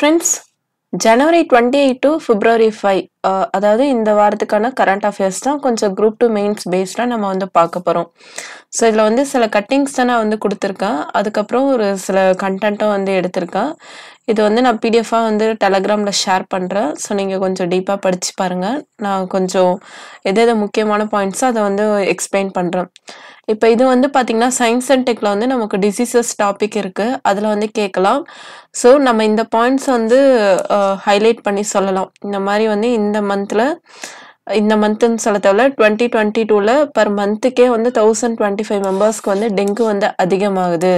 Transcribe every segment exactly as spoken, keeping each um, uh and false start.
Friends, January twenty-eighth to February fifth uh, அதாவது இந்த வாரத்துக்கான கரண்ட் அஃபேர்ஸ் தான் கொஞ்சம் குரூப் டூ மெயின்ஸ் பேஸ்டாக நம்ம வந்து பார்க்க போகிறோம். ஸோ இதில் வந்து சில கட்டிங்ஸ் தான் நான் வந்து கொடுத்துருக்கேன். அதுக்கப்புறம் ஒரு சில கண்டென்ட்டும் வந்து எடுத்திருக்கேன். இது வந்து நான் பிடிஎஃபாக வந்து டெலகிராமில் ஷேர் பண்ணுறேன். ஸோ நீங்கள் கொஞ்சம் டீப்பாக படித்து பாருங்கள். நான் கொஞ்சம் எது எது முக்கியமான பாயிண்ட்ஸோ அதை வந்து எக்ஸ்பிளைன் பண்ணுறேன். இப்போ இது வந்து பார்த்திங்கன்னா சயின்ஸ் அண்ட் டெக்கில் வந்து நமக்கு டிசீசஸ் டாபிக் இருக்குது. அதில் வந்து கேட்கலாம். ஸோ நம்ம இந்த பாயிண்ட்ஸ் வந்து ஹைலைட் பண்ணி சொல்லலாம். இந்த மாதிரி வந்து இந்த மந்தில் இந்த மந்த்துன்னு சொல்ல தேவையில்ல, டுவெண்ட்டி டுவெண்ட்டி டூவில் பர் மந்த்துக்கே வந்து தௌசண்ட் டுவெண்ட்டி ஃபைவ் மெம்பர்ஸ்க்கு வந்து டெங்கு வந்து அதிகமாகுது.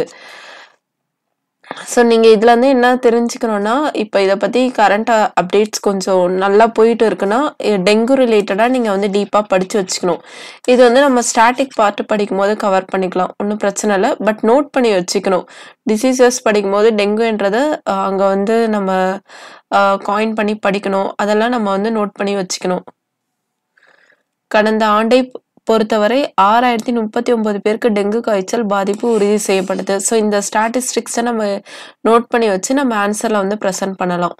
ஸோ நீங்கள் இதுலேருந்து என்ன தெரிஞ்சுக்கணுன்னா, இப்போ இதை பற்றி கரண்ட் அப்டேட்ஸ் கொஞ்சம் நல்லா போயிட்டு இருக்குன்னா டெங்கு ரிலேட்டடாக நீங்கள் வந்து டீப்பாக படித்து வச்சுக்கணும். இது வந்து நம்ம ஸ்டாட்டிக் பார்ட்டு படிக்கும் போது கவர் பண்ணிக்கலாம், ஒன்றும் பிரச்சனை இல்லை. பட் நோட் பண்ணி வச்சுக்கணும். டிசீசஸ் படிக்கும் போது டெங்குன்றதை அங்கே வந்து நம்ம காயின் பண்ணி படிக்கணும். அதெல்லாம் நம்ம வந்து நோட் பண்ணி வச்சுக்கணும். கடந்த ஆண்டை பொறுத்தவரை ஆறாயிரத்தி முப்பத்தி ஒன்பது பேருக்கு டெங்கு காய்ச்சல் பாதிப்பு உறுதி செய்யப்படுது. ஸோ இந்த ஸ்டாட்டிஸ்டிக்ஸை நம்ம நோட் பண்ணி வச்சு நம்ம ஆன்சரில் வந்து ப்ரெசென்ட் பண்ணலாம்.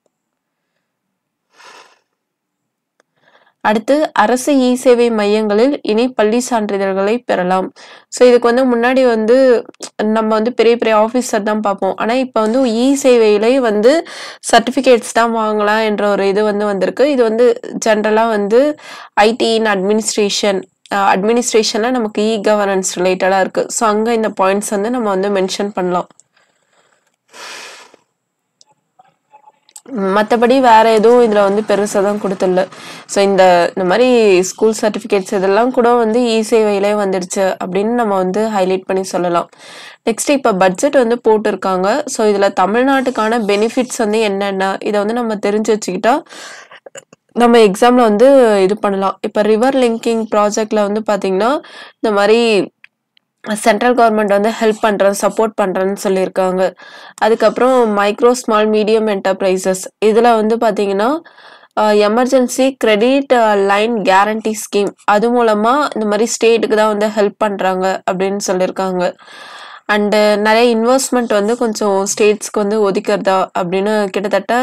அடுத்து, அரசு இ சேவை மையங்களில் இனி பள்ளி சான்றிதழ்களை பெறலாம். ஸோ இதுக்கு வந்து முன்னாடி வந்து நம்ம வந்து பெரிய பெரிய ஆஃபீஸர் தான் பார்ப்போம். ஆனால் இப்போ வந்து இ சேவையிலே வந்து சர்டிஃபிகேட்ஸ் தான் வாங்கலாம் என்ற ஒரு இது வந்து வந்திருக்கு. இது வந்து ஜென்ரலாக வந்து ஐடி இன் அட்மினிஸ்ட்ரேஷன் அட்மினிஸ்ட்ரேஷனில் நமக்கு இ கவர்னன்ஸ் ரிலேட்டடாக இருக்குது. ஸோ அங்கே இந்த பாயிண்ட்ஸ் வந்து நம்ம வந்து மென்ஷன் பண்ணலாம். மற்றபடி வேற எதுவும் இதில் வந்து பெருசாக தான் கொடுத்துடல. ஸோ இந்த இந்த மாதிரி ஸ்கூல் சர்டிஃபிகேட்ஸ் இதெல்லாம் கூட வந்து இ சேவையிலே வந்துடுச்சு அப்படின்னு நம்ம வந்து ஹைலைட் பண்ணி சொல்லலாம். நெக்ஸ்ட், இப்போ பட்ஜெட் வந்து போட்டிருக்காங்க. ஸோ இதில் தமிழ்நாட்டுக்கான பெனிஃபிட்ஸ் வந்து என்னென்ன இதை வந்து நம்ம தெரிஞ்சு வச்சுக்கிட்டா நம்ம எக்ஸாமில் வந்து இது பண்ணலாம். இப்போ ரிவர் லிங்கிங் ப்ராஜெக்டில் வந்து பார்த்திங்கன்னா இந்த மாதிரி சென்ட்ரல் கவர்மெண்ட் வந்து ஹெல்ப் பண்ணுறேன் சப்போர்ட் பண்ணுறேன்னு சொல்லியிருக்காங்க. அதுக்கப்புறம் மைக்ரோ ஸ்மால் மீடியம் என்டர்பிரைசஸ் இதில் வந்து பார்த்தீங்கன்னா emergency credit line guarantee scheme அது மூலமாக இந்த மாதிரி ஸ்டேட்டுக்கு தான் வந்து ஹெல்ப் பண்ணுறாங்க அப்படின்னு சொல்லியிருக்காங்க. அண்டு நிறைய இன்வெஸ்ட்மெண்ட் வந்து கொஞ்சம் ஸ்டேட்ஸ்க்கு வந்து ஒதுக்கிறதா அப்படின்னு கிட்டத்தட்ட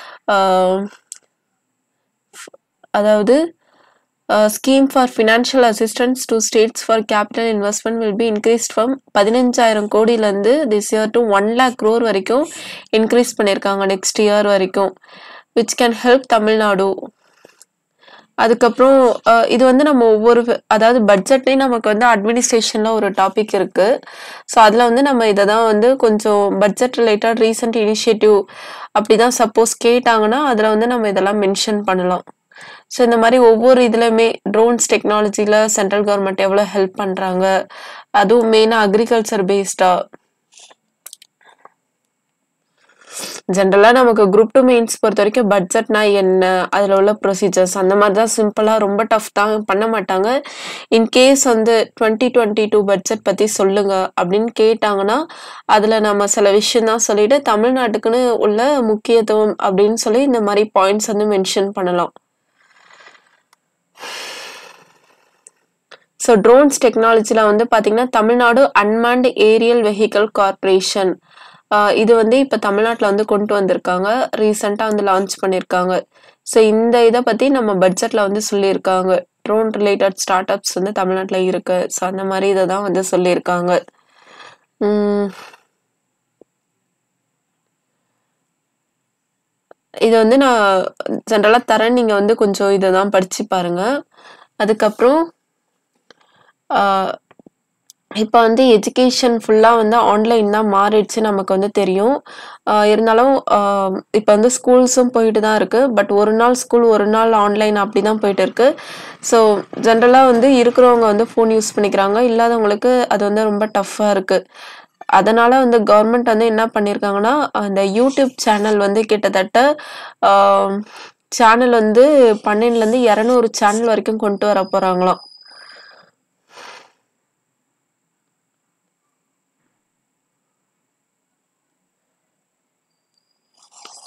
அதாவது scheme for financial assistance to states for capital investment will be increased from பதினஞ்சாயிரம் கோடியிலேருந்து this year to one lakh crore வரைக்கும் இன்க்ரீஸ் பண்ணியிருக்காங்க நெக்ஸ்ட் இயர் வரைக்கும், விச் கேன் ஹெல்ப் தமிழ்நாடு. அதுக்கப்புறம் இது வந்து நம்ம ஒவ்வொரு அதாவது பட்ஜெட்லேயும் நமக்கு வந்து அட்மினிஸ்ட்ரேஷனில் ஒரு டாபிக் இருக்குது. ஸோ அதில் வந்து நம்ம இதை தான் வந்து கொஞ்சம் பட்ஜெட் ரிலேட்டட் ரீசன்ட் இனிஷியேட்டிவ் அப்படி தான் சப்போஸ் கேட்டாங்கன்னா அதில் வந்து நம்ம இதெல்லாம் மென்ஷன் பண்ணலாம். ஸோ இந்த மாதிரி ஒவ்வொரு இதுலையுமே ட்ரோன்ஸ் டெக்னாலஜியில் சென்ட்ரல் கவர்மெண்ட் எவ்வளோ ஹெல்ப் பண்ணுறாங்க, அதுவும் மெயினாக அக்ரிகல்ச்சர் பேஸ்டாக. ஜென்ரலாக நமக்கு குரூப் டூ மெயின்ஸ் பொறுத்த வரைக்கும் பட்ஜெட்னா என்ன, அதில் உள்ள ப்ரொசீஜர்ஸ் அந்த மாதிரி தான் சிம்பிளாக ரொம்ப டஃப் தான் பண்ண மாட்டாங்க. இன்கேஸ் வந்து டுவெண்ட்டி டுவெண்ட்டி டூ பட்ஜெட் பற்றி சொல்லுங்க அப்படின்னு கேட்டாங்கன்னா அதில் நம்ம சில விஷயம் தான் சொல்லிட்டு தமிழ்நாட்டுக்குன்னு உள்ள முக்கியத்துவம் அப்படின்னு சொல்லி இந்த மாதிரி பாயிண்ட்ஸ் வந்து மென்ஷன் பண்ணலாம். ஸோ ட்ரோன்ஸ் டெக்னாலஜியில் வந்து பார்த்தீங்கன்னா Tamil Nadu unmanned aerial vehicle corporation இது வந்து இப்போ தமிழ்நாட்டில் வந்து கொண்டு வந்திருக்காங்க. ரீசெண்டாக வந்து லான்ச் பண்ணியிருக்காங்க. ஸோ இந்த இதை பற்றி நம்ம பட்ஜெட்டில் வந்து சொல்லியிருக்காங்க. ட்ரோன் ரிலேட்டட் ஸ்டார்ட் அப்ஸ் வந்து தமிழ்நாட்டில் இருக்கு. ஸோ அந்த மாதிரி இதை தான் வந்து சொல்லியிருக்காங்க. இது வந்து நான் ஜென்ரலாக தரேன், நீங்கள் வந்து கொஞ்சம் இதை தான் படித்து பாருங்கள். அதுக்கப்புறம் இப்போ வந்து எஜுகேஷன் ஃபுல்லாக வந்து ஆன்லைன் தான் மாறிடுச்சு நமக்கு வந்து தெரியும். இருந்தாலும் இப்போ வந்து ஸ்கூல்ஸும் போயிட்டு தான் இருக்குது. பட் ஒரு நாள் ஸ்கூல் ஒரு நாள் ஆன்லைன் அப்படி தான் போயிட்டு இருக்கு. ஸோ ஜென்ரலாக வந்து இருக்கிறவங்க வந்து ஃபோன் யூஸ் பண்ணிக்கிறாங்க, இல்லாதவங்களுக்கு அது வந்து ரொம்ப டஃப்பாக இருக்குது. அதனால் வந்து கவர்மெண்ட் வந்து என்ன பண்ணியிருக்காங்கன்னா அந்த யூடியூப் சேனல் வந்து கிட்டத்தட்ட சேனல் வந்து பன்னெண்டுலேருந்து இரநூறு சேனல் வரைக்கும் கொண்டு வர போகிறாங்களாம்.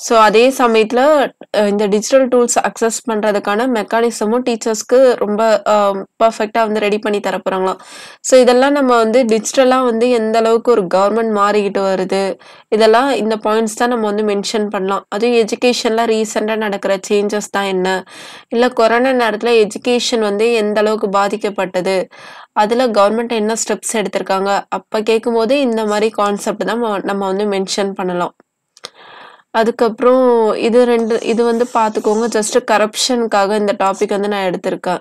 ஸோ அதே சமயத்துல அ இந்த டிஜிட்டல் டூல்ஸ் அக்சஸ் பண்றதுக்கான மெக்கானிசமும் டீச்சர்ஸ்க்கு ரொம்ப அ பெர்ஃபெக்ட்டா வந்து ரெடி பண்ணி தர போறாங்களாம். ஸோ இதெல்லாம் நம்ம வந்து டிஜிட்டலா வந்து எந்த அளவுக்கு ஒரு கவர்மெண்ட் மாறிக்கிட்டு வருது, இதெல்லாம் இந்த பாயிண்ட்ஸ் தான் நம்ம வந்து மென்ஷன் பண்ணலாம். அதுவும் எஜுகேஷன்ல ரீசென்ட்டா நடக்கிற சேஞ்சஸ் தான் என்ன? இல்ல கொரோனா நேரத்துல எஜுகேஷன் வந்து எந்த அளவுக்கு பாதிக்கப்பட்டது? அதுல கவர்மெண்ட் என்ன ஸ்டெப்ஸ் எடுத்திருக்காங்க? அப்ப கேட்கும்போது இந்த மாரி கான்செப்ட் தான் நம்ம நம்ம வந்து மென்ஷன் பண்ணலாம். அதுக்கப்புறம் இது ரெண்டு இது வந்து பார்த்துக்கோங்க. ஜஸ்ட் கரப்ஷனுக்காக இந்த டாபிக் வந்து நான் எடுத்திருக்கேன்.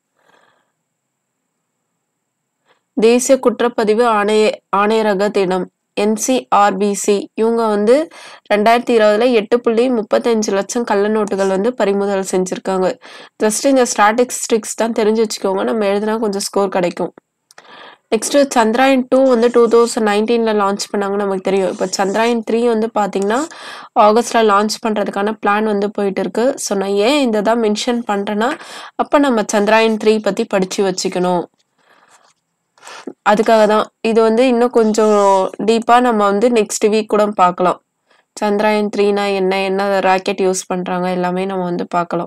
தேசிய குற்றப்பதிவு ஆணைய ஆணையரக தினம் என்சிஆர்பிசி இவங்க வந்து ரெண்டாயிரத்தி இருபதுல எட்டு புள்ளி முப்பத்தஞ்சு லட்சம் கள்ள நோட்டுகள் வந்து பறிமுதல் செஞ்சிருக்காங்க. ஜஸ்ட் இந்த ஸ்டாட்டிஸ்டிக்ஸ் தான் தெரிஞ்சு வச்சுக்கோங்க. நம்ம எழுதினா கொஞ்சம் ஸ்கோர் கிடைக்கும். நெக்ஸ்ட் சந்திராயன் டூ வந்து டூ தௌசண்ட் நைன்டீன்ல லான்ச் பண்ணாங்க நமக்கு தெரியும். இப்போ சந்திராயன் த்ரீ வந்து பார்த்தீங்கன்னா ஆகஸ்ட்ல லான்ச் பண்றதுக்கான பிளான் வந்து போயிட்டு இருக்கு. ஸோ நான் ஏன் இதை தான் மென்ஷன் பண்றேன்னா அப்போ நம்ம சந்திராயன் த்ரீ பத்தி படிச்சு வச்சுக்கணும். அதுக்காக தான் இது வந்து இன்னும் கொஞ்சம் டீப்பா நம்ம வந்து நெக்ஸ்ட் வீக் கூட பார்க்கலாம். சந்திராயன் த்ரீனா என்ன என்ன ராக்கெட் யூஸ் பண்றாங்க எல்லாமே நம்ம வந்து பார்க்கலாம்.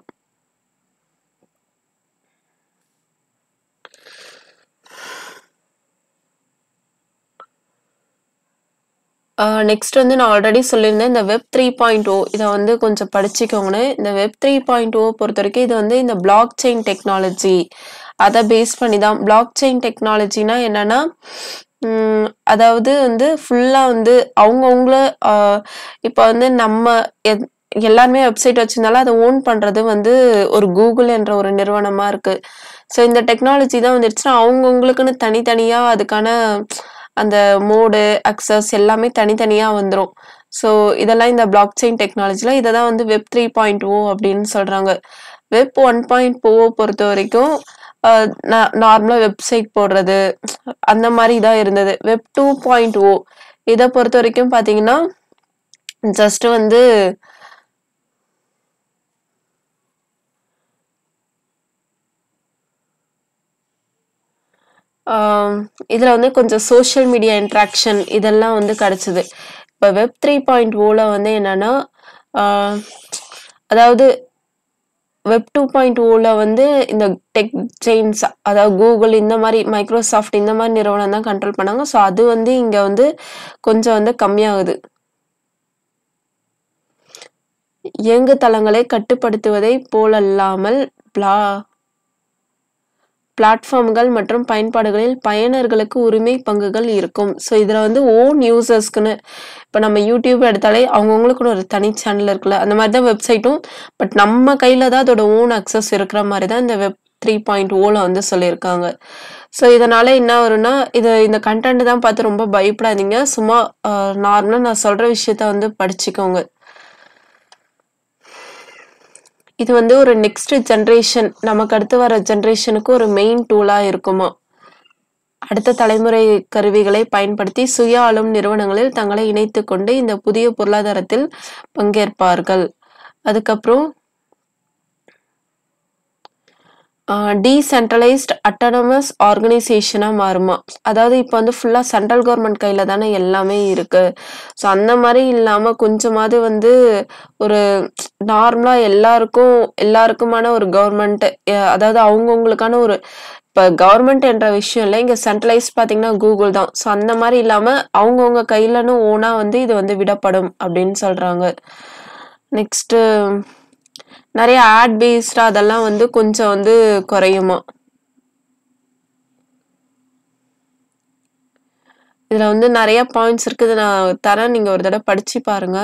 நெக்ஸ்ட் வந்து நான் ஆல்ரெடி சொல்லியிருந்தேன் இந்த வெப் த்ரீ பாயிண்ட் ஓ இதை வந்து கொஞ்சம் படிச்சுக்கோங்கன்னு. இந்த வெப் த்ரீ பாயிண்ட் ஓ பொறுத்த வரைக்கும் இது வந்து இந்த பிளாக் செயின் டெக்னாலஜி அதை பேஸ் பண்ணி தான். பிளாக் செயின் டெக்னாலஜினா என்னன்னா அதாவது வந்து ஃபுல்லா வந்து அவங்கவுங்கள இப்போ வந்து நம்ம எல்லாருமே வெப்சைட் வச்சிருந்தாலும் அதை ஓன் பண்றது வந்து ஒரு கூகுள் என்ற ஒரு நிறுவனமா இருக்கு. ஸோ இந்த டெக்னாலஜி தான் வந்துடுச்சுன்னா அவங்கவுங்களுக்குன்னு தனித்தனியா அதுக்கான அந்த மோடு அக்சஸ் எல்லாமே தனித்தனியா வந்துடும். ஸோ இதெல்லாம் இந்த பிளாக் செயின் டெக்னாலஜில இதை தான் வந்து வெப் த்ரீ பாயிண்ட் ஓ அப்படின்னு சொல்றாங்க. வெப் ஒன் பாயிண்ட் ஓ பொறுத்த வரைக்கும் நார்மலா வெப்சைட் போடுறது அந்த மாதிரி தான் இருந்தது. வெப் டூ பாயிண்ட் ஓ இதை பொறுத்த வரைக்கும் பாத்தீங்கன்னா ஜஸ்ட் வந்து இதுல வந்து கொஞ்சம் சோஷியல் மீடியா இன்ட்ராக்ஷன் இதெல்லாம் வந்து கிடைச்சது. இப்போ வெப் த்ரீ பாயிண்ட் ஓல வந்து என்னன்னா அதாவது வெப் டூ பாயிண்ட் ஓல வந்து இந்த டெக் செயின்ஸ் அதாவது கூகுள் இந்த மாதிரி மைக்ரோசாஃப்ட் இந்த மாதிரி நிறுவனம் தான் கண்ட்ரோல் பண்ணாங்க. ஸோ அது வந்து இங்க வந்து கொஞ்சம் வந்து கம்மியாகுது. இயங்கு தளங்களை கட்டுப்படுத்துவதை போலல்லாமல் பிளா பிளாட்ஃபார்ம்கள் மற்றும் பயன்பாடுகளில் பயனர்களுக்கு உரிமை பங்குகள் இருக்கும். ஸோ இதில் வந்து ஓன் யூசர்ஸ்க்குன்னு இப்போ நம்ம யூடியூப் எடுத்தாலே அவங்கவுங்களுக்குன்னு ஒரு தனி சேனல் இருக்குல்ல அந்த மாதிரி தான் வெப்சைட்டும். பட் நம்ம கையில் தான் அதோட ஓன் அக்சஸ் இருக்கிற மாதிரி தான் இந்த வெப் த்ரீ பாயிண்ட் ஓல வந்து சொல்லியிருக்காங்க. ஸோ இதனால என்ன வரும்னா இது இந்த கண்டென்ட் தான் பார்த்து ரொம்ப பயப்படாதீங்க. சும்மா நார்மலாக நான் சொல்ற விஷயத்த வந்து படிச்சுக்கோங்க. இது வந்து ஒரு நெக்ஸ்ட் ஜென்ரேஷன் நமக்கு அடுத்து வர ஜென்ரேஷனுக்கு ஒரு மெயின் டூலா இருக்குமா. அடுத்த தலைமுறை கருவிகளை பயன்படுத்தி சுய ஆளும் நிறுவனங்களில் தங்களை இணைத்து கொண்டு இந்த புதிய பொருளாதாரத்தில் பங்கேற்பார்கள். அதுக்கப்புறம் டீசென்ட்ரலைஸ்ட் அட்டானமஸ் ஆர்கனைசேஷனா மாறுமா. அதாவது இப்போ வந்து ஃபுல்லா சென்ட்ரல் கவர்மெண்ட் கையில தானே எல்லாமே இருக்கு. ஸோ அந்த மாதிரி இல்லாம கொஞ்சமாவது வந்து ஒரு நார்மலா எல்லாருக்கும் எல்லாருக்குமான ஒரு கவர்மெண்ட் அதாவது அவங்கவுங்களுக்கான ஒரு இப்போ கவர்மெண்ட் என்ற விஷயம் இல்லை. இங்க சென்ட்ரலைஸ் பார்த்தீங்கன்னா கூகுள் தான். ஸோ அந்த மாதிரி இல்லாம அவங்கவுங்க கையிலன்னு ஓனா வந்து இது வந்து விடப்படும் அப்படின்னு சொல்றாங்க. நெக்ஸ்ட் நிறைய ஆட் பேஸ்டா அதெல்லாம் வந்து கொஞ்சம் வந்து குறையுமா. இதுல வந்து நிறைய பாயிண்ட்ஸ் இருக்குது நான் தரேன், நீங்க ஒரு தடவை படிச்சு பாருங்க.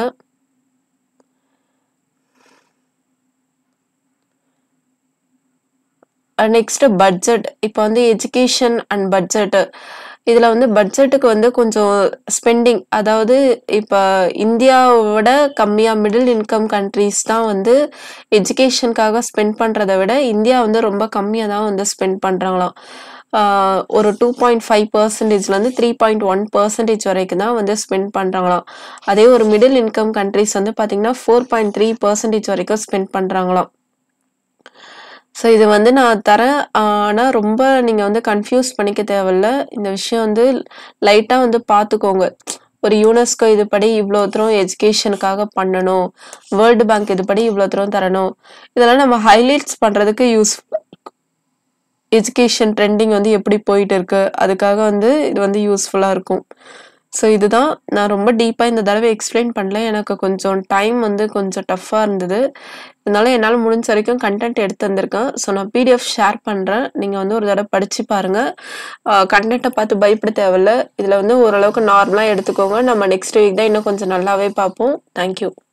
Next budget. இப்போ வந்து எஜுகேஷன் அண்ட் பட்ஜெட் இதுல வந்து பட்ஜெட்டுக்கு வந்து கொஞ்சம் ஸ்பெண்டிங் அதாவது இப்போ இந்தியாவோட கம்மியா மிடில் இன்கம் கண்ட்ரிஸ் தான் வந்து எஜுகேஷனுக்காக ஸ்பெண்ட் பண்றதை விட இந்தியா வந்து ரொம்ப கம்மியா தான் வந்து ஸ்பெண்ட் பண்றாங்களாம். ஒரு டூ பாயிண்ட் ஃபைவ் பர்சன்டேஜ்ல இருந்து த்ரீ பாயிண்ட் ஒன் பர்சன்டேஜ் வரைக்கும் தான் வந்து ஸ்பெண்ட் பண்றாங்களாம். அதே ஒரு மிடில் இன்கம் கண்ட்ரிஸ் வந்து பாத்தீங்கன்னா ஃபோர் பாயிண்ட் த்ரீ பர்சன்டேஜ் வரைக்கும் ஸ்பெண்ட் பண்றாங்களாம். ஸோ இது வந்து நான் தரேன். ஆனால் ரொம்ப நீங்கள் வந்து கன்ஃபியூஸ் பண்ணிக்க தேவையில்ல. இந்த விஷயம் வந்து லைட்டாக வந்து பார்த்துக்கோங்க. ஒரு யுனெஸ்கோ இதுபடி இவ்வளோ தூரம் எஜுகேஷனுக்காக பண்ணணும், வேர்ல்டு பேங்க் இதுபடி இவ்வளோ தூரம் தரணும், இதெல்லாம் நம்ம ஹைலைட்ஸ் பண்றதுக்கு யூஸ் எஜுகேஷன் ட்ரெண்டிங் வந்து எப்படி போயிட்டு இருக்கு அதுக்காக வந்து இது வந்து யூஸ்ஃபுல்லா இருக்கும். ஸோ இதுதான் நான் ரொம்ப டீப்பா இந்த தடவை எக்ஸ்பிளைன் பண்ணல. எனக்கு கொஞ்சம் டைம் வந்து கொஞ்சம் டஃப்பா இருந்தது. அதனால என்னால முடிஞ்ச வரைக்கும் கன்டென்ட் எடுத்து வந்திருக்கேன். ஸோ நான் பிடிஎஃப் ஷேர் பண்றேன். நீங்க வந்து ஒரு தடவை படிச்சு பாருங்க. கன்டென்ட்டை பார்த்து பயப்பட தேவையில்ல. இதுல வந்து ஓரளவுக்கு நார்மலா எடுத்துக்கோங்க. நம்ம நெக்ஸ்ட் வீக் தான் இன்னும் கொஞ்சம் நல்லாவே பார்ப்போம். தேங்க்யூ.